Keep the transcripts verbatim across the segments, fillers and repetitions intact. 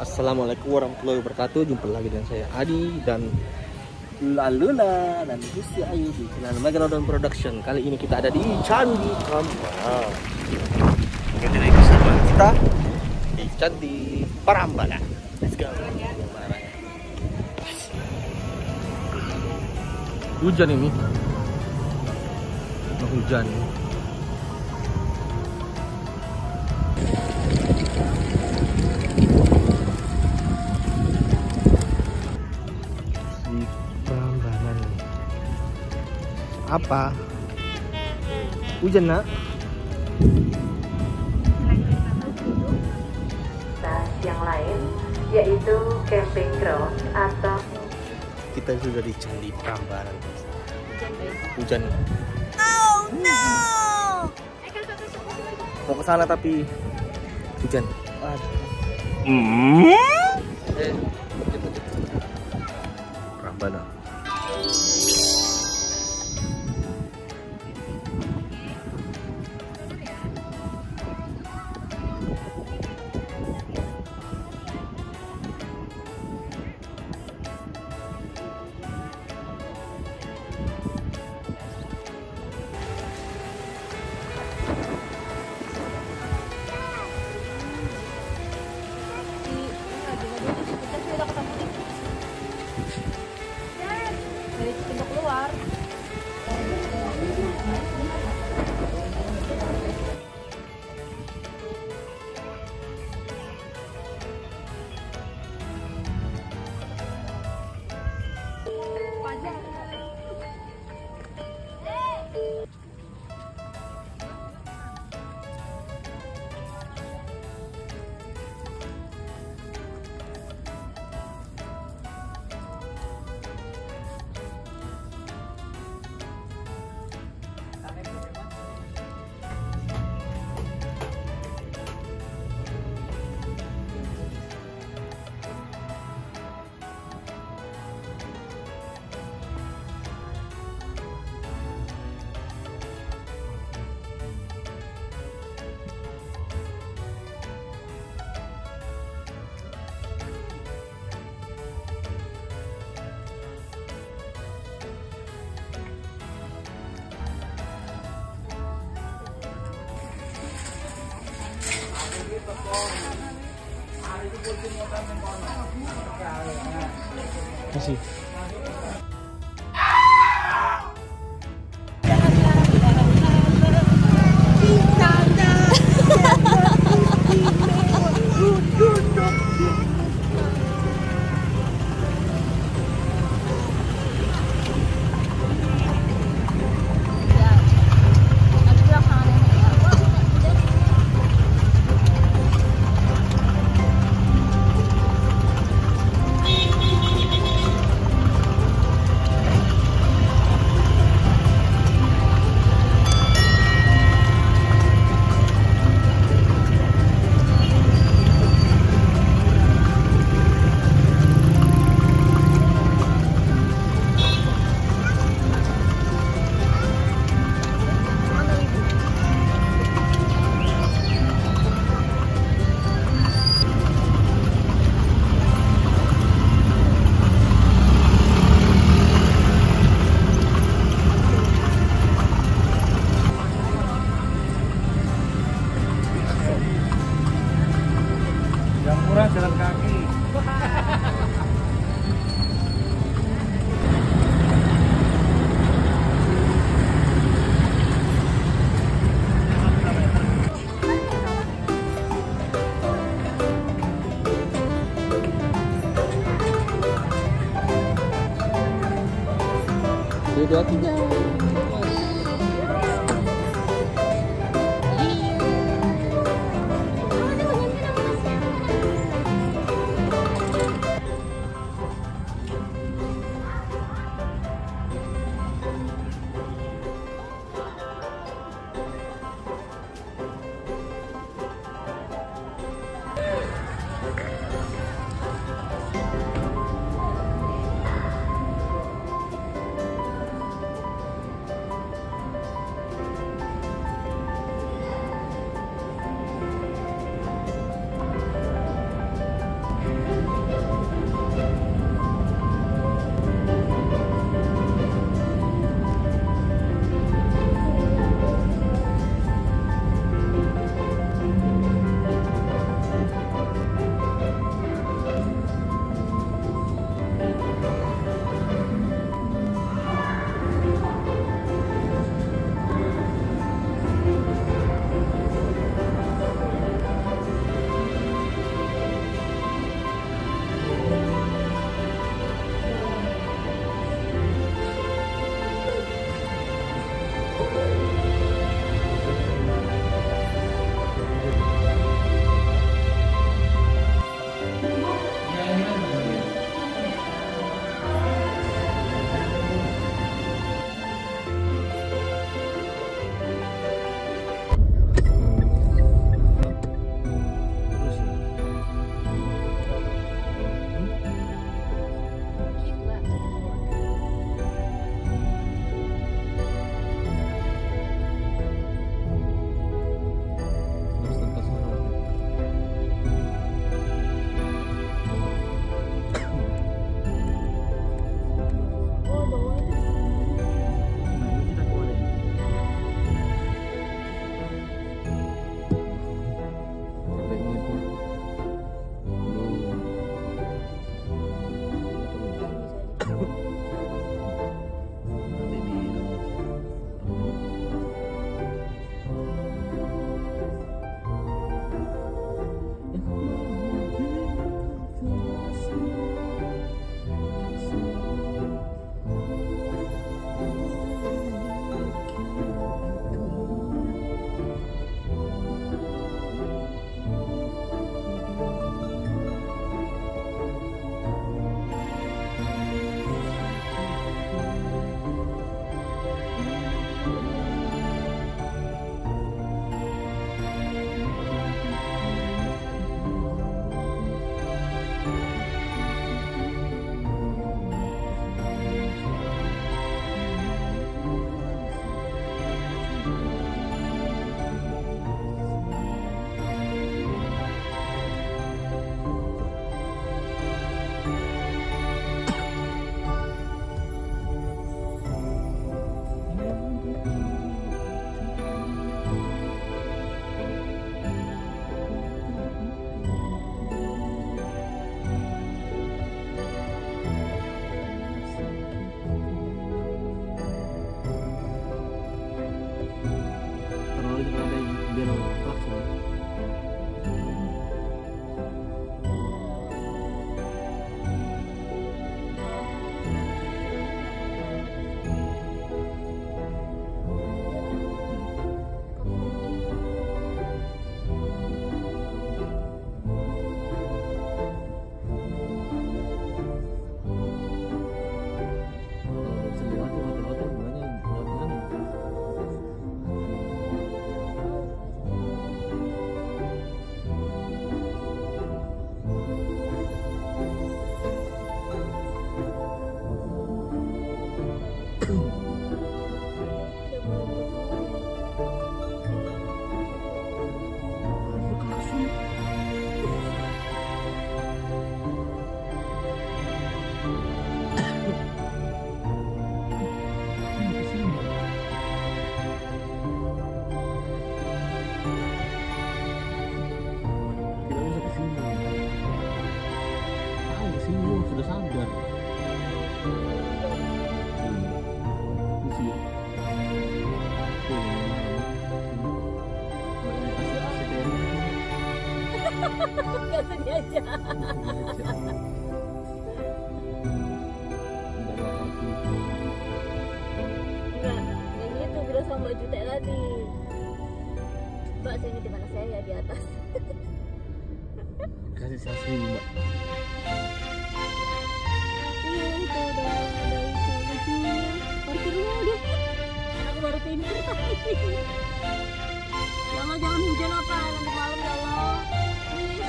Assalamualaikum warahmatullahi wabarakatuh. Jumpa lagi dengan saya Adi dan Laluna dan Gusti Ayu di channel Megalodon Production. Kali ini kita ada di Candi Prambanan. Kita di Candi Prambanan. Let's go. Hujan ini. Hujan. Apa? Hujan nak? Yang lain yaitu camping ground atau kita sudah di Candi Prambanan. Hujan. Oh no! Mau ke sana tapi hujan. Aduh. Hmm? Eh, Prambanan. dari pintu keluar. Kasih. Yang murah jalan kaki. Dua tiga. belok klakson. Sudah sadar. Gak sengaja. Enggak, yang itu bilang sama Mbak Jutek tadi. Mbak, saya ini di mana saya ya di atas. Kasih saya seribu, Mbak. Iya itu udah ada itu lucunya. Parkir rumah udah. Aku baru pinter tadi. Ya Allah jangan hujan apa nanti malam ya Allah. Please.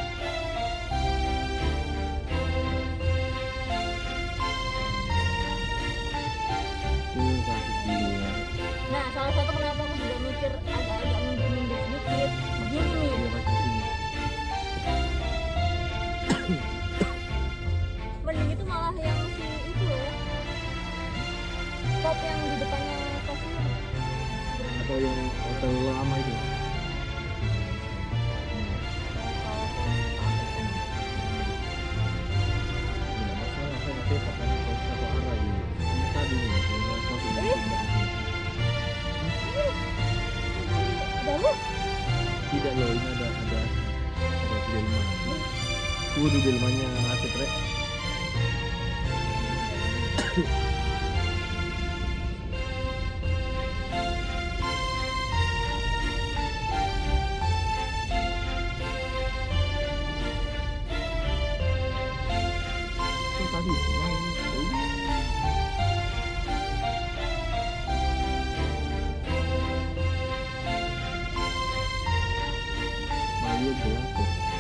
Tuh sakit jiwa. Nah salah satu kenapa aku juga mikir agak-agak mundur-mundur sedikit. Begini nih. Dia pakai sini. Mending itu malah yang si itu ya. Pop yang di depannya stasiun. Atau yang hotel lama itu. Tidak masalah, saya nggak apa karena kalau satu arah ini. Ini tadi nih, kalau langsung Eh? pindah. Jauh? Tidak loh, ini ada ada ada di delman. Tuh di delmannya macet rek. Tuh tadi main. Mario gelap.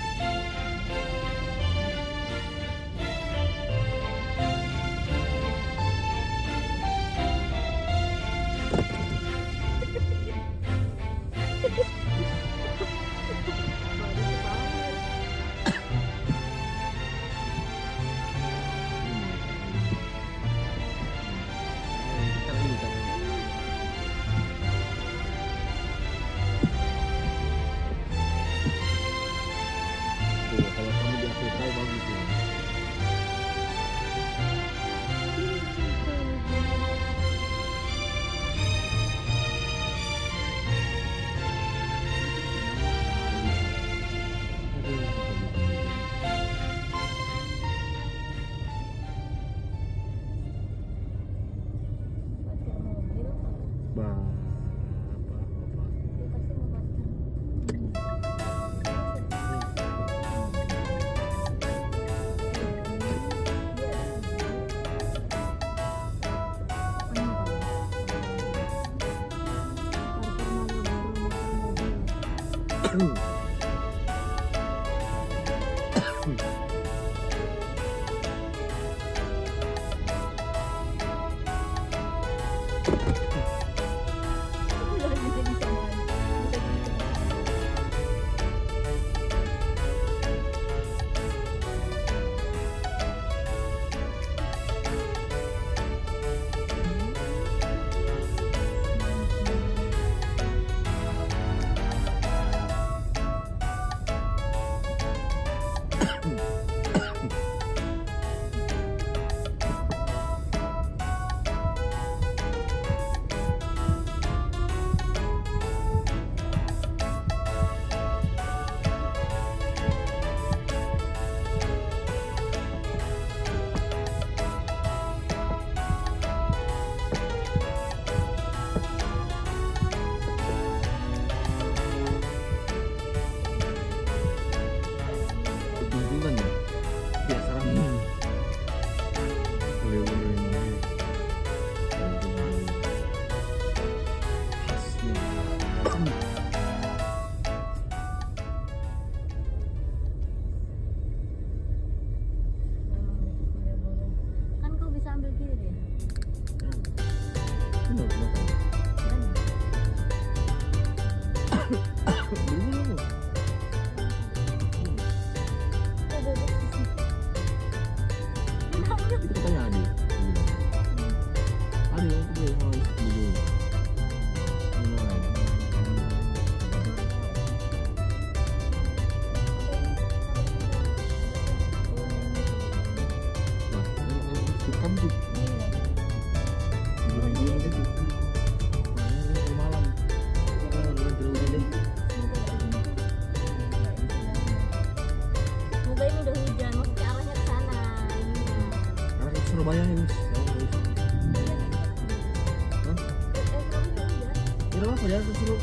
Kalau kamu di Afrika bagus ya. Parkir mobil. Bah, apa apa. Dia pasti mau parkir.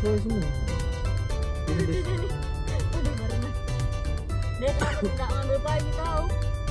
sesuai semua. Ini Lucu des- dia nih. Aduh barengan. Dia kenapa tidak ngambil pagi tahu?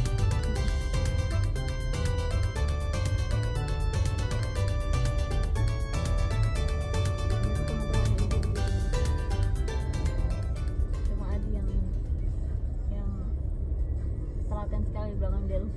Cuma Adi yang yang telaten sekali di belakang dia.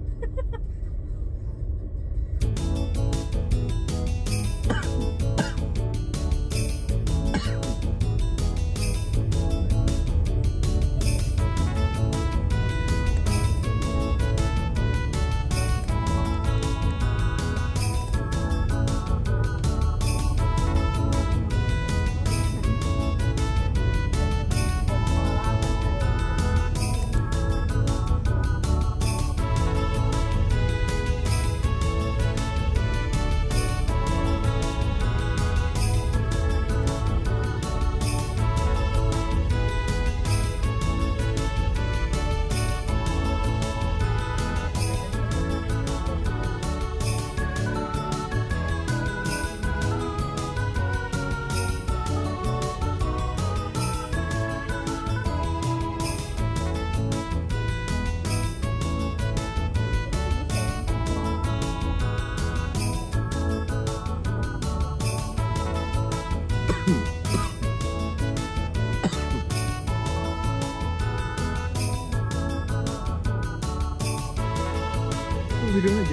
video aja.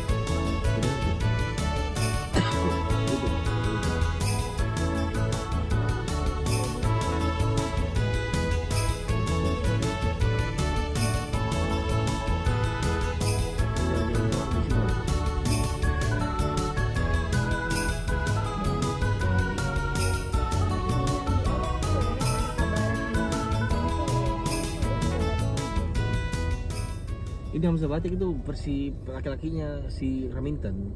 Ini Hamzah Batik itu versi laki-lakinya si Raminten.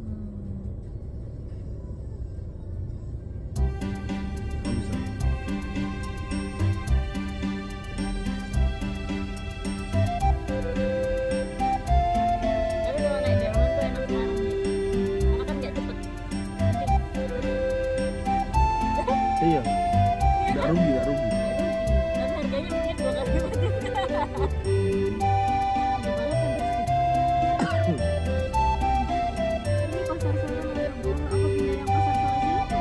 Hamzah. Tapi kalau naik delman tuh enak sekarang nih. Karena kan nggak cepet. Iya. Nggak rugi, nggak rugi. Dan harganya mungkin dua kali lipat juga. Ini pasar sore yang baru apa pindah yang pasar sore sini ya?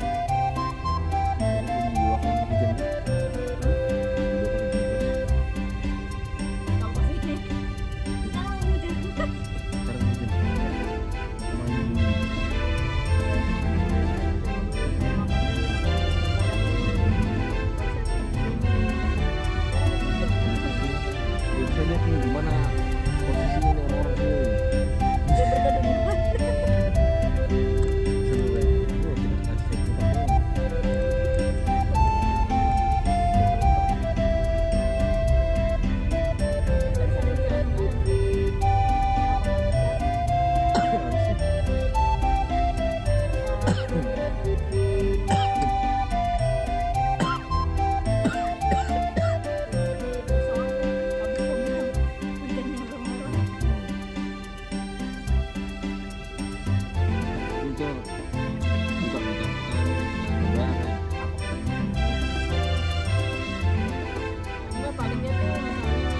Tahu pas ini. Sekarang mau hujan. Sekarang mungkin. Main. Bisa lihat nih gimana posisinya nih orang-orang sini. Dia berkedut. Seru kan? Oh, kita kasih tempatnya. Untuk buka buka Enggak, paling dia tuh misalnya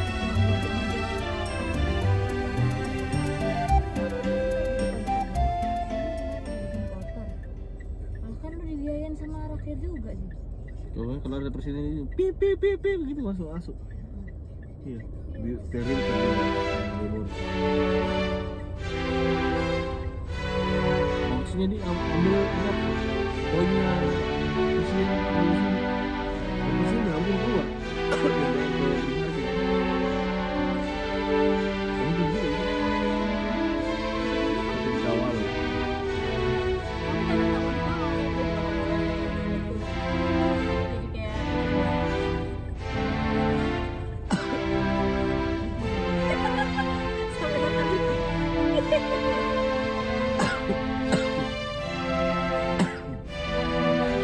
kan lu dibiayain sama rakyat juga sih. Coba kalau ada presiden ini pip pip pip pip gitu masuk masuk. Iya, bi- steril kan. Maksudnya di am- ambil apa? Poinnya presiden ambil sini. Ambil sini ambil dua. Mungkin juga ya. Itu sawal. Jadi kayak sampai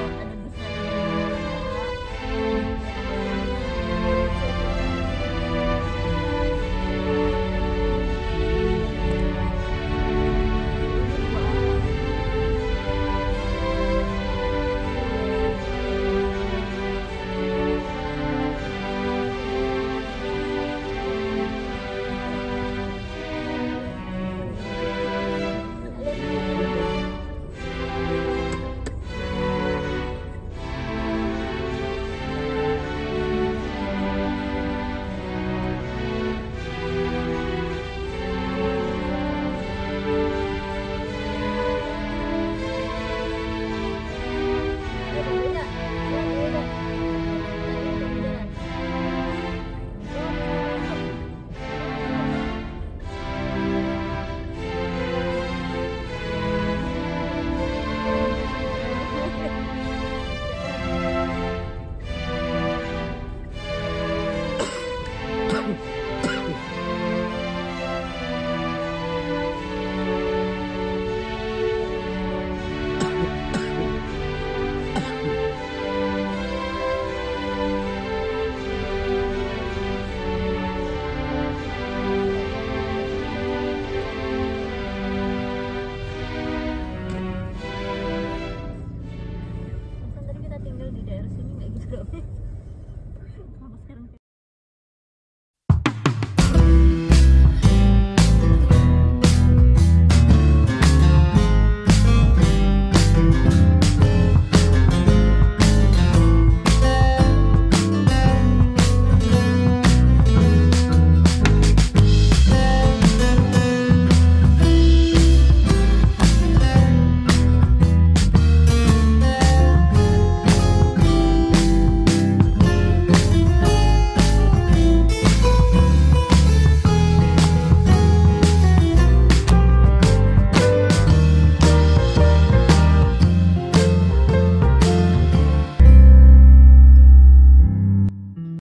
Instagramnya.